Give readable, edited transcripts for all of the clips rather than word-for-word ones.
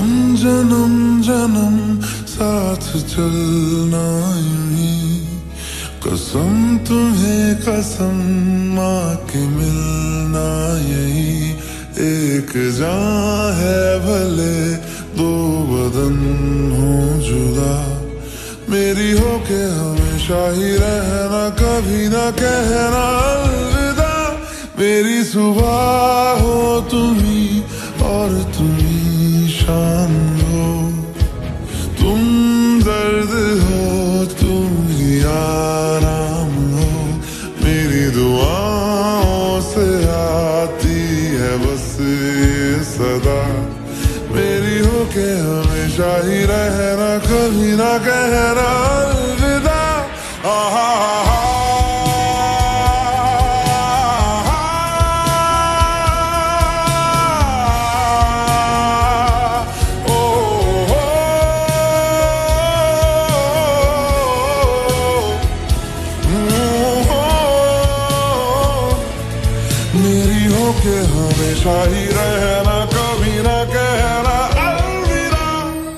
जन्म जन्म साथ चलना यूं ही, कसम तुम्हें कसम माँ के मिलना यही। एक जान है भले दो बदन हो जुदा, मेरी हो के हमेशा ही रहना, कभी ना कहना अलविदा। मेरी सुबह हो तुम्ही और तुम्ही शाम हो, तुम दर्द हो तुम ही आराम हो। मेरी दुआओं से आती है बस ये सदा, मेरी हो के हमेशा ही रहना, कभी ना कहना अलविदा। मेरी हो के हमेशा ही रहना, कभी ना कहना अलविदा।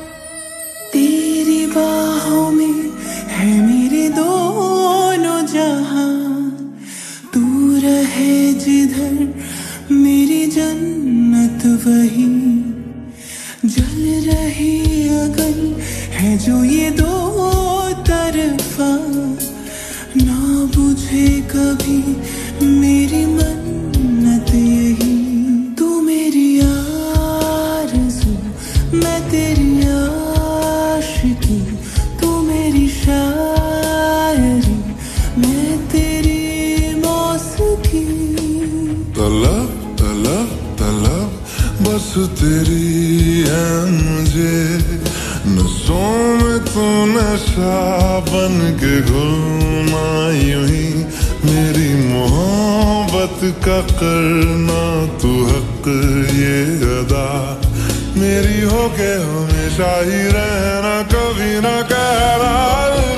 तेरी बाहों में है मेरे दोनों जहां, तू रहे जिधर मेरी जन्नत वही। जल रही अगन है जो ये दो तरफा, ना बुझे कभी मेरी मन्नत यही। तू मेरी आरज़ू मैं तेरी आशिकी, तू मेरी शायरी मैं तेरी मौसीकी। तलब तलब तलब बस तेरी है मुझे, नसों में तू नशा बन के घुलना यूं ही। मेरी मोहब्बत का करना तू हक ये अदा, मेरी हो के हमेशा ही रहना, कभी ना कहना।